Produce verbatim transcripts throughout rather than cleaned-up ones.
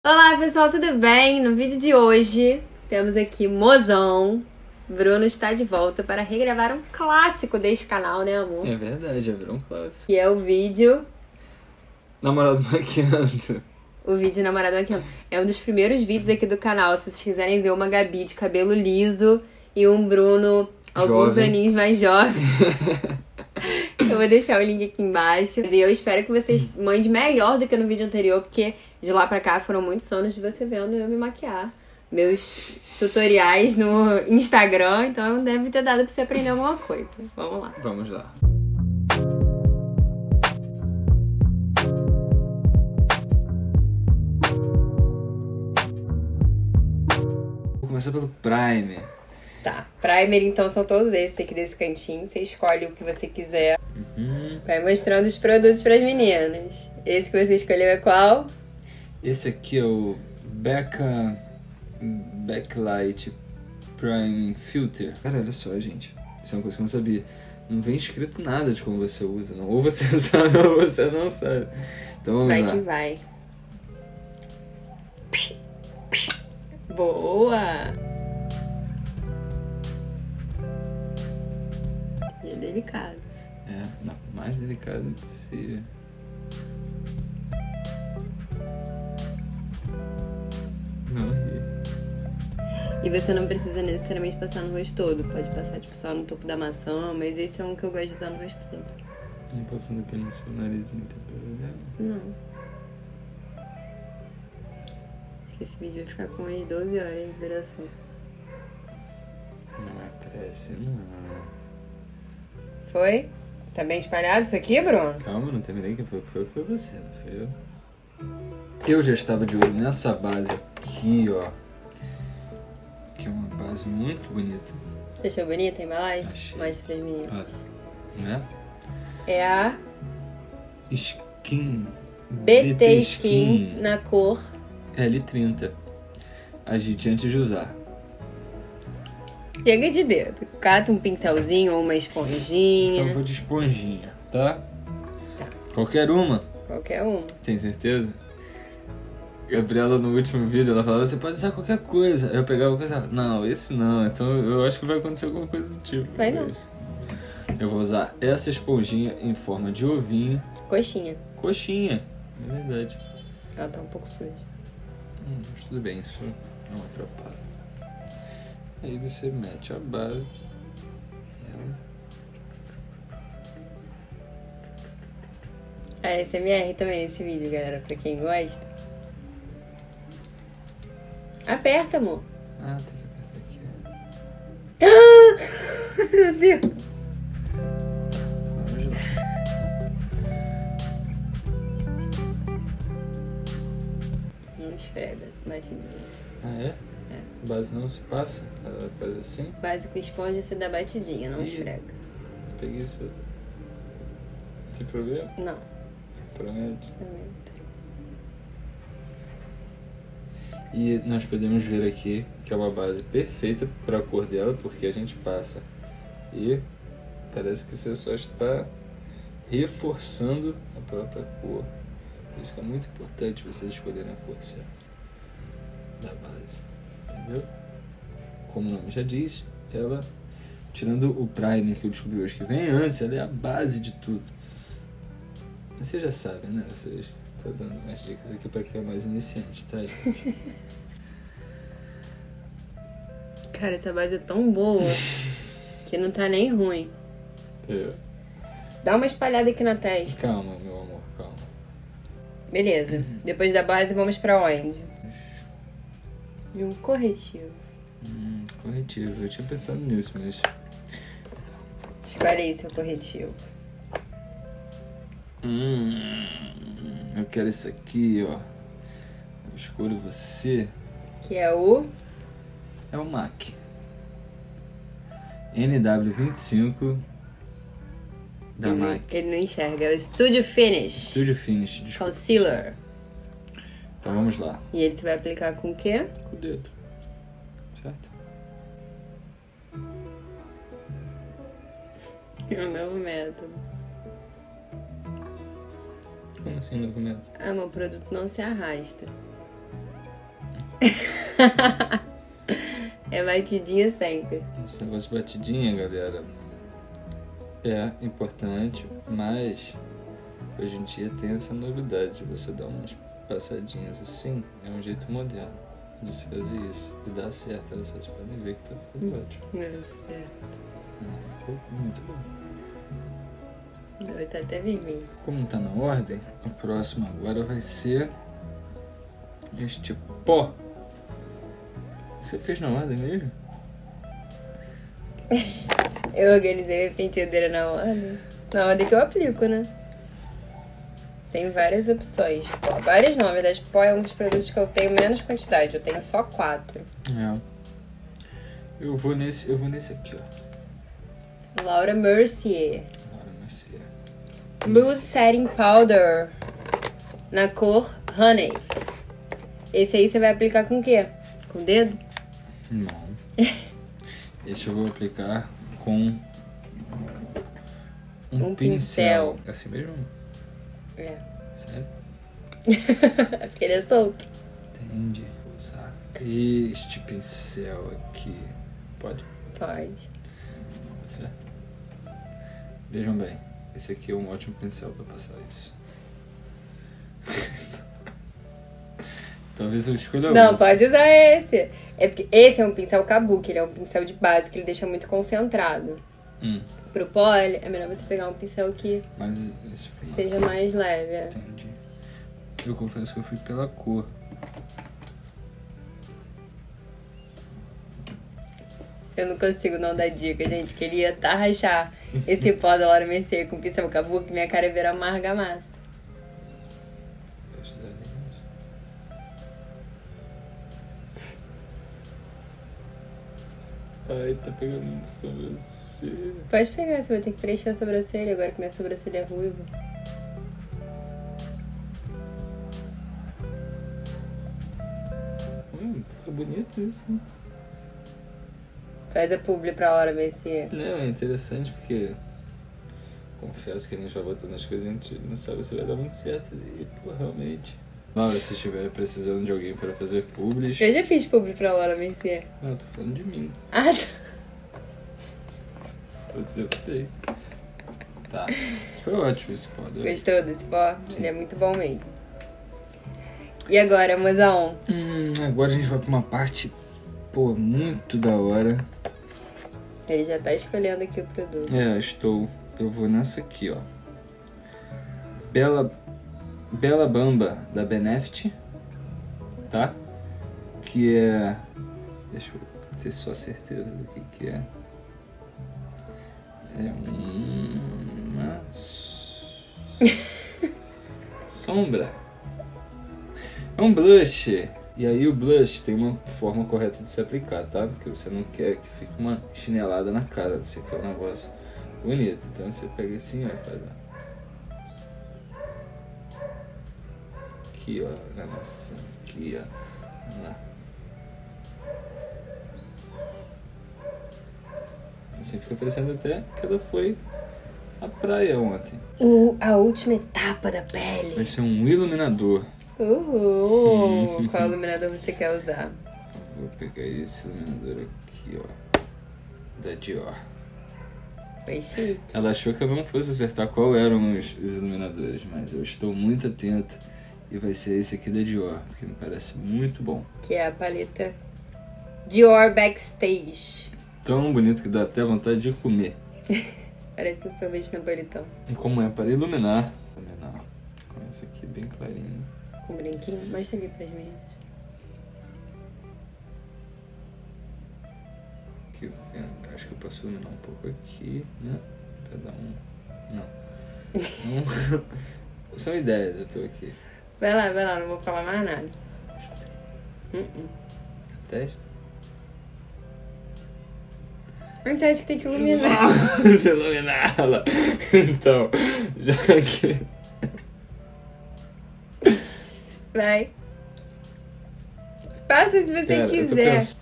Olá pessoal, tudo bem? No vídeo de hoje temos aqui Mozão. Bruno está de volta para regravar um clássico deste canal, né amor? É verdade, já virou um clássico. Que é o vídeo... Namorado maquiando. O vídeo Namorado Maquiando. É um dos primeiros vídeos aqui do canal, se vocês quiserem ver uma Gabi de cabelo liso e um Bruno alguns Jovem. aninhos mais jovem. Eu vou deixar o link aqui embaixo. E eu espero que vocês mandem melhor do que no vídeo anterior, porque de lá pra cá foram muitos anos de você vendo eu me maquiar. Meus tutoriais no Instagram, então deve ter dado pra você aprender alguma coisa. Vamos lá. Vamos lá. Vou começar pelo primer. Tá, primer então são todos esses aqui desse cantinho. Você escolhe o que você quiser. Uhum. Vai mostrando os produtos pras meninas. Esse que você escolheu é qual? Esse aqui é o Becca Backlight Priming Filter. Cara, olha só, gente. Isso é uma coisa que eu não sabia. Não vem escrito nada de como você usa, não. Ou você sabe ou você não sabe. Então vamos Vai lá. que vai. Boa! E é delicado. É, não, mais delicado impossível. Não ri. E você não precisa necessariamente passar no rosto todo. Pode passar tipo, só no topo da maçã, mas esse é um que eu gosto de usar no rosto todo. E passando aqui no seu narizinho, tem problema? Não. Acho que esse vídeo vai ficar com umas doze horas de duração. Não é prece, não. Foi? Tá bem espalhado isso aqui, Bruno? Calma, não terminei. Quem foi que foi? Foi você, não foi eu. Eu já estava de olho nessa base aqui, ó. Que é uma base muito bonita. Achou bonita a embalagem? Achei. Mostra pras meninas. Olha, não é? É a Skin. B T Skin na cor. L trinta. Agite antes de usar. Chega de dedo. Cata um pincelzinho ou uma esponjinha. Então eu vou de esponjinha, tá? Tá. Qualquer uma. Qualquer uma. Tem certeza? Gabriela, no último vídeo, ela falava, você pode usar qualquer coisa. Aí eu pegava coisa, ela, não, esse não. Então eu acho que vai acontecer alguma coisa do tipo. Vai não. Eu vou usar essa esponjinha em forma de ovinho. Coxinha. Coxinha, é verdade. Ela tá um pouco suja. Hum, mas tudo bem, isso não atrapalha. Aí você mete a base. Ela. A S M R também nesse vídeo, galera, pra quem gosta. Aperta, amor. Ah, tem que apertar aqui. Meu Deus. Vamos lá. Não esfrega, batidinha. Ah, é? É. A base não se passa? Ela faz assim? Base com esponja você dá batidinha, não Ih. esfrega. Peguei isso. Tem problema? Não. Promete. Prometo. E nós podemos ver aqui que é uma base perfeita para a cor dela, porque a gente passa e parece que você só está reforçando a própria cor. Por isso que é muito importante vocês escolherem a cor certa da base, entendeu? Como o nome já diz, ela, tirando o primer que eu descobri hoje que vem antes, ela é a base de tudo. Mas vocês já sabem, né? Vocês estão dando umas dicas aqui para quem é mais iniciante, tá, gente? Cara, essa base é tão boa que não tá nem ruim. É. Dá uma espalhada aqui na testa. Calma, meu amor, calma. Beleza. Depois da base, vamos pra onde? De um corretivo. Hum, corretivo. Eu tinha pensado nisso, mas... Escolhe aí seu corretivo. Hum, eu quero esse aqui, ó. Eu escolho você. Que é o... É o MAC. N W vinte e cinco da ele, MAC. ele não enxerga. É o Studio Finish. Studio Finish, desculpa. Concealer. Então vamos lá. E ele você vai aplicar com o quê? Com o dedo. Certo? É um novo método. Como assim, documento? Ah, meu produto não se arrasta. É batidinha sempre. Esse negócio de batidinha, galera, é importante, mas hoje em dia tem essa novidade de você dar umas passadinhas assim. É um jeito moderno de se fazer isso. E dá certo. Vocês podem ver que tá ficando ótimo. Deu certo. Ah, ficou muito bom. Tá até vermelho. Como tá na ordem, o próximo agora vai ser este pó. Você fez na ordem mesmo? Eu organizei minha penteadeira na ordem. Na ordem que eu aplico, né? Tem várias opções. Pó. Várias não, na verdade, pó é um dos produtos que eu tenho menos quantidade. Eu tenho só quatro. É. Eu vou nesse, eu vou nesse aqui, ó. Laura Mercier. Laura Mercier. Loose Setting Powder. Na cor Honey. Esse aí você vai aplicar com o quê? Com o dedo? Não. Esse eu vou aplicar com um, Um pincel. pincel. É assim mesmo? É. Sério? É porque ele é solto. Entendi. Sabe? Este pincel aqui. Pode? Pode. Tá certo. Vejam bem. Esse aqui é um ótimo pincel pra passar isso. Talvez eu escolha Não, outro. pode usar esse. É porque esse é um pincel kabuki, ele é um pincel de base que ele deixa muito concentrado. Hum. Pro pole, é melhor você pegar um pincel que Mas esse foi seja assim. mais leve. É. Entendi. Eu confesso que eu fui pela cor. Eu não consigo não dar dica, gente. Queria tarrachar esse pó da Laura Mercier com pincel kabuki, minha cara ia virar uma argamassa. Ai, tá pegando muito sobrancelha. Pode pegar, você vai ter que preencher a sobrancelha agora que minha sobrancelha é ruiva. Hum, fica bonito isso. Hein? Faz a publi pra Laura Mercier. Não, é interessante porque confesso que a gente vai botando as coisas e a gente não sabe se vai dar muito certo. E, pô, realmente. Laura, se estiver precisando de alguém para fazer publis... Eu já fiz publi pra Laura Mercier. Não, eu tô falando de mim. Ah, tá. Pode ser você. Tá. Isso foi ótimo esse pó. Né? Gostou desse pó? Ele é muito bom mesmo. E agora, mozão? Hum, agora a gente vai pra uma parte, pô, muito da hora. Ele já tá escolhendo aqui o produto. É, estou. Eu vou nessa aqui, ó. Bela... Bela Bamba, da Benefit. Tá? Que é... Deixa eu ter só certeza do que que é. É uma... sombra. É um blush. E aí o blush tem uma forma correta de se aplicar, tá? Porque você não quer que fique uma chinelada na cara. Você quer um negócio bonito. Então você pega assim, ó, e faz, ó. Aqui, ó, na maçã. Aqui, ó. Vamos lá. Assim fica parecendo até que ela foi à praia ontem. O, a última etapa da pele. Vai ser um iluminador. Uhul! Qual iluminador você quer usar? Eu vou pegar esse iluminador aqui, ó. Da Dior. Foi chique. Ela achou que eu não fosse acertar qual eram os, os iluminadores, mas eu estou muito atento. E vai ser esse aqui da Dior, porque me parece muito bom. Que é a paleta Dior Backstage. Tão bonito que dá até vontade de comer. Parece um sorvete napolitano. E como é para iluminar, iluminar com esse aqui bem clarinho. Com branquinho. Mostra aqui pras meninas. Aqui, acho que eu posso iluminar um pouco aqui, né? Pra dar um... Não. um... São ideias, eu tô aqui. Vai lá, vai lá, não vou falar mais nada. Uh -uh. Testa. Onde você acha que tem que iluminar? Você iluminar ela. Então, já que... Vai. Passa se você Pera, eu tô quiser. pens-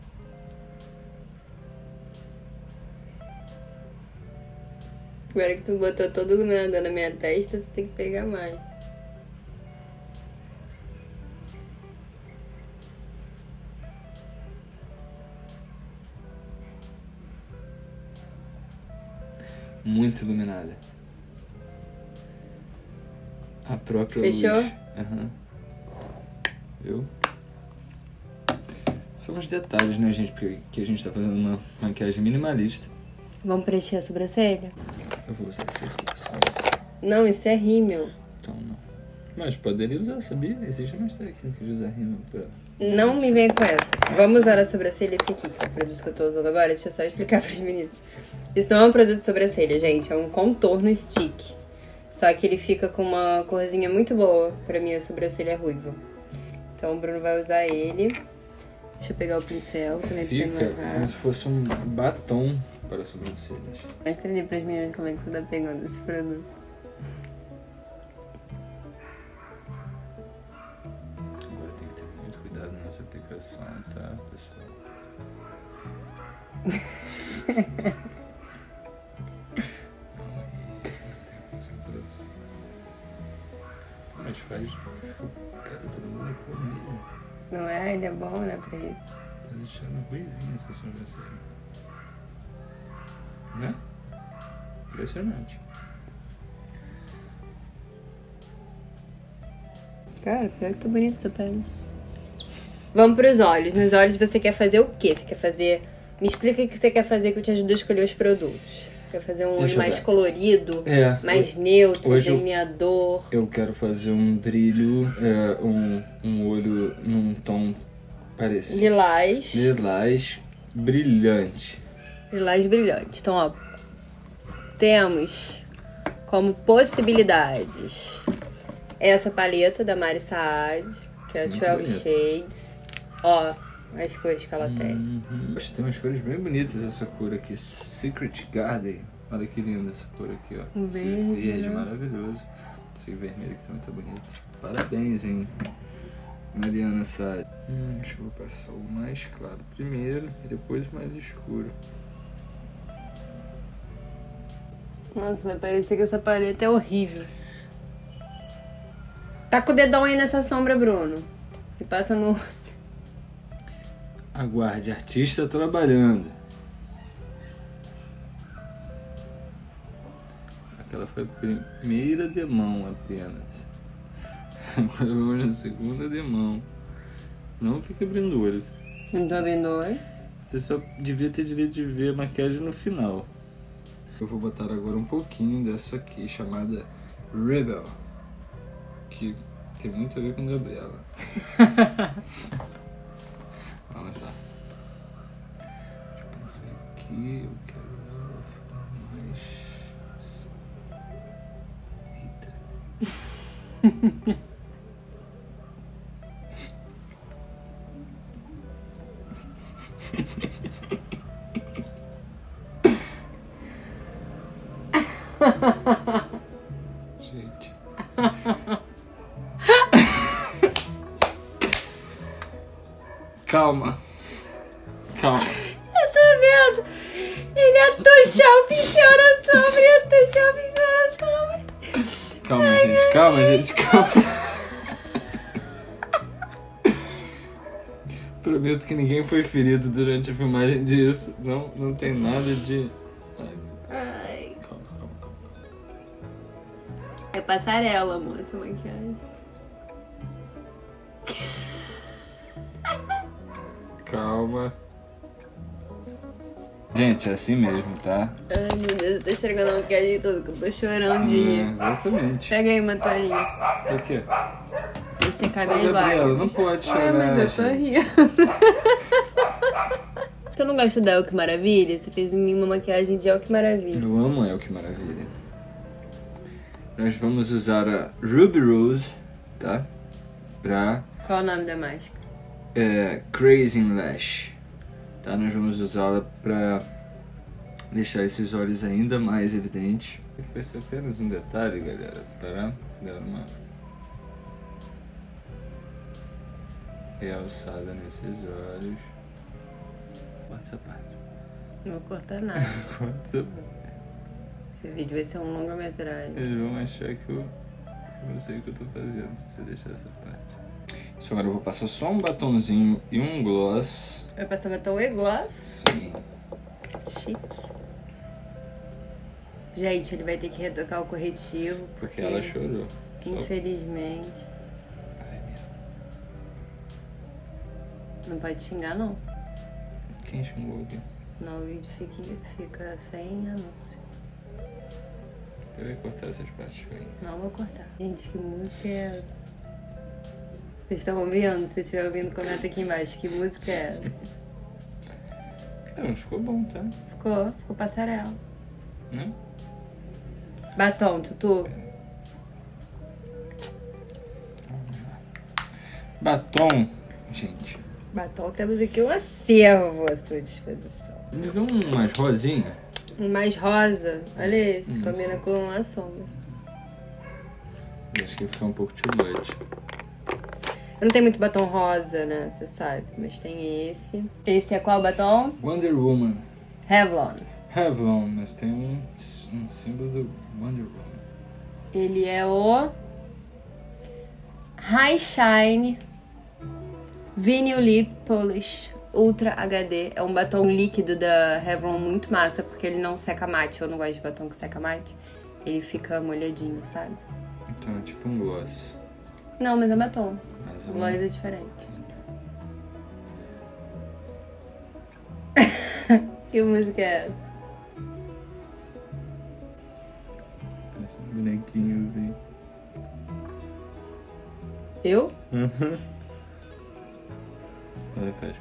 Agora que tu botou todo o iluminador na minha testa, você tem que pegar mais. muito iluminada. A própria Fechou? luz. Uhum. Viu? São os detalhes, né, gente? Porque aqui a gente tá fazendo uma maquiagem minimalista. Vamos preencher a sobrancelha? Eu vou usar esse aqui, só esse. Não, isso é rímel. Então não. Mas poderia usar, sabia? Existe mais técnica de usar rímel pra... Não me venha com essa. Vamos usar a sobrancelha esse aqui, que é o produto que eu tô usando agora. Deixa eu só explicar pros meninos. Isso não é um produto de sobrancelha, gente. É um contorno stick. Só que ele fica com uma corzinha muito boa pra minha sobrancelha ruiva. Então o Bruno vai usar ele. Deixa eu pegar o pincel, também pra você não Fica levar. como se fosse um batom para sobrancelhas. Mostra ali pras meninas como é que você tá pegando esse produto. Agora tem que ter muito cuidado na nossa aplicação, tá, pessoal? Calma aí, tem concentração. Mas faz... Fica... Cara, tá dando comigo. Não é? Ele é bom, né, pra isso. Tá deixando ruivinha essa sobrancelha. Né? Impressionante. Cara, pior que tá bonito essa pele. Vamos pros olhos. Nos olhos você quer fazer o quê? Você quer fazer... Me explica o que você quer fazer que eu te ajudo a escolher os produtos. Quer fazer um Deixa olho eu mais ver. colorido, É, mais neutro, hoje eu- delineador. Eu quero fazer um brilho, é, um, um olho num tom parecido. Lilás. Lilás brilhante. Lilás brilhante. Então, ó. Temos como possibilidades essa paleta da Mari Saad, que é a Muito doze bonito. Shades. Ó, as cores que ela tem. Uhum. Acho que tem umas cores bem bonitas essa cor aqui. Secret Garden. Olha que linda essa cor aqui, ó. Um Esse verde, verde né? maravilhoso. Esse vermelho aqui também tá bonito. Parabéns, hein, Mariana Saad. Hum, acho que eu vou passar o mais claro primeiro e depois o mais escuro. Nossa, vai parecer que essa paleta é horrível. Tá com o dedão aí nessa sombra, Bruno. E passa no... Aguarde, artista trabalhando. Aquela foi a primeira demão apenas. Agora vamos na segunda demão. Não fica abrindo olhos. Não tô abrindo o olho. Você só devia ter direito de ver a maquiagem no final. Eu vou botar agora um pouquinho dessa aqui, chamada Rebel. Que tem muito a ver com Gabriela. Vamos lá. Deixa eu pensar aqui. Eu quero ela ficar mais... Eita. Gente. Calma. Calma. Eu tô vendo. Ele ia tochar o pincel na sombra. Ia tochar o pincel na sombra. Calma, gente. Calma, gente. Calma. Prometo que ninguém foi ferido durante a filmagem disso. Não, não tem nada de... Ai, Ai. calma, calma, calma, calma. É passarela, amor, essa maquiagem. Calma. Gente, é assim mesmo, tá? Ai, meu Deus, eu tô estragando a maquiagem toda, que eu tô chorando de É, rir. exatamente. Pega aí uma toalhinha. Por quê? Pra secar minhas Gabriela, lágrimas. não pode chorar, Ai, mas eu tô gente. rindo. Você não gosta da El Que Maravilha? Você fez em mim uma maquiagem de El Que Maravilha. Eu amo El Que Maravilha. Nós vamos usar a Ruby Rose, tá? Pra Qual é o nome da máscara? é, Crazy Lash. Tá? Nós vamos usá-la pra deixar esses olhos ainda mais evidentes. Vai ser apenas um detalhe, galera, para dar uma realçada nesses olhos. Corta essa parte. Não vou cortar nada. Corta essa parte. Esse vídeo vai ser um longa-metragem. Eles vão achar que eu, que eu não sei o que eu tô fazendo se você deixar essa parte. Isso, agora eu vou passar só um batonzinho e um gloss. Vai passar batom e gloss. Sim. Chique. Gente, ele vai ter que retocar o corretivo. Porque, Porque ela chorou. Só- infelizmente. Ai, meu. Não pode xingar, não. Quem xingou aqui? Não, o vídeo fica, fica sem anúncio. Eu ia cortar essas partes ruins. Não vou cortar. Gente, que música é essa? Vocês estão ouvindo? Se estiver ouvindo, comenta aqui embaixo. Que música é essa? Cara, mas ficou bom, tá? Ficou, ficou passarela. Né? Batom, Tutu. Batom, gente. Batom, temos aqui um acervo à sua disposição. Me deu umas rosinhas. Um mais rosa. Olha esse, Hum, combina sim. com a sombra. Acho que ia ficar um pouco too much. Eu não tenho muito batom rosa, né? Você sabe. Mas tem esse. Esse é qual batom? Wonder Woman. Revlon. Revlon, mas tem um, um símbolo do Wonder Woman. Ele é o High Shine Vinyl Lip Polish Ultra H D. É um batom líquido da Revlon muito massa, porque ele não seca mate. Eu não gosto de batom que seca mate. Ele fica molhadinho, sabe? Então é tipo um gloss. Não, mas é batom. Mas eu Gloss não- é diferente. Que música é essa? Parece um bonequinho assim. Eu? Olha, faz.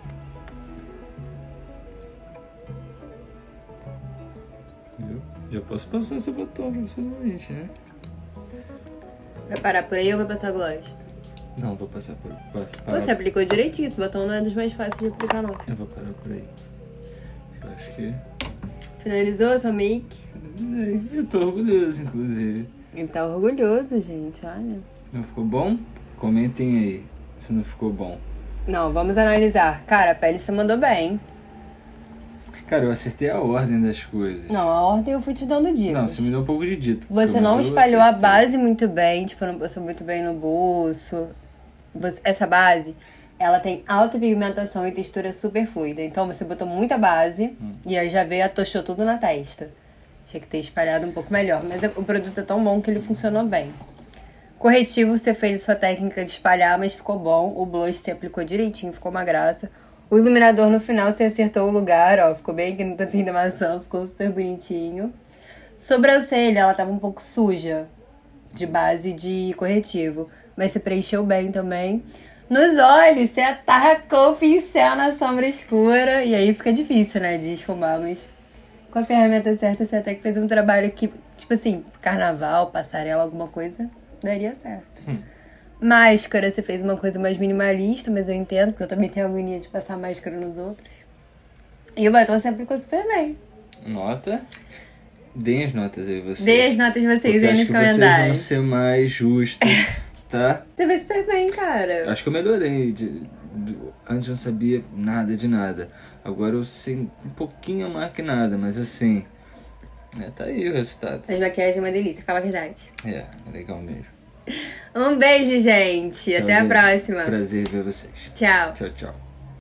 Viu? Já posso passar esse batom profissionalmente, né? Vai parar por aí ou vai passar gloss? Não, vou passar por. Passo, parar- Você aplicou direitinho, esse batom não é dos mais fáceis de aplicar, não. Eu vou parar por aí. Eu acho que. Finalizou a sua make? Eu tô orgulhoso, inclusive. Ele tá orgulhoso, gente, olha. Não ficou bom? Comentem aí se não ficou bom. Não, vamos analisar. Cara, a pele você mandou bem. Cara, eu acertei a ordem das coisas. Não, a ordem eu fui te dando dicas. Não, você me deu um pouco de dito. Você mas não eu espalhou a acertei. base muito bem, tipo, não passou muito bem no bolso. Você- essa base, ela tem alta pigmentação e textura super fluida. Então você botou muita base Hum. e aí já veio, atochou tudo na testa. Tinha que ter espalhado um pouco melhor. Mas o produto é tão bom que ele funcionou bem. Corretivo, você fez sua técnica de espalhar, mas ficou bom. O blush você aplicou direitinho, ficou uma graça. O iluminador no final você acertou o lugar, ó. Ficou bem aqui no tampinho da maçã, ficou super bonitinho. Sobrancelha, ela tava um pouco suja de base de corretivo, mas você preencheu bem também. Nos olhos, você atacou o pincel na sombra escura, e aí fica difícil, né, de esfumar, mas com a ferramenta certa você até que fez um trabalho que, tipo assim, carnaval, passarela, alguma coisa, daria certo. Hum. Máscara, você fez uma coisa mais minimalista, mas eu entendo, porque eu também tenho agonia de passar máscara nos outros. E o batom você aplicou super bem. Nota. Deem as notas aí, vocês. Dê as notas de vocês Porque aí acho nos que vocês vão comentários. ser mais justos, tá? Você fez super bem, cara. Acho que eu melhorei. De, de- antes eu não sabia nada de nada. Agora eu sei um pouquinho mais que nada, mas assim... É, tá aí o resultado. As maquiagens é uma delícia, fala a verdade. É, é legal mesmo. Um beijo, gente. Até Tchau, a gente. próxima. Prazer ver vocês. Tchau. Tchau, tchau.